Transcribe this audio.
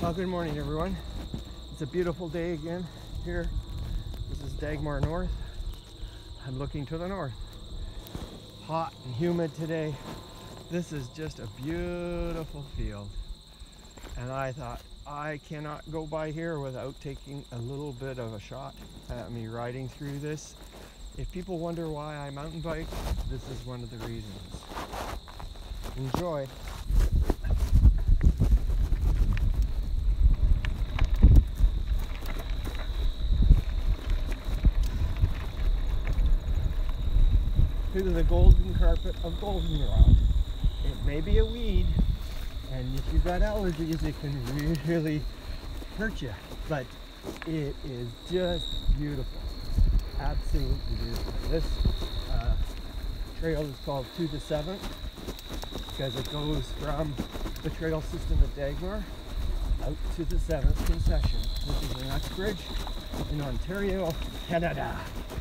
Well, good morning, everyone. It's a beautiful day again here. This is Dagmar North. I'm looking to the north. Hot and humid today. This is just a beautiful field. And I thought, I cannot go by here without taking a little bit of a shot at me riding through this. If people wonder why I mountain bike, this is one of the reasons. Enjoy. To the golden carpet of goldenrod. It may be a weed, and if you've got allergies, it can really hurt you, but it is just beautiful. Absolutely beautiful. This trail is called To the Seventh because it goes from the trail system at Dagmar out to the 7th concession, which is an Uxbridge in Ontario, Canada.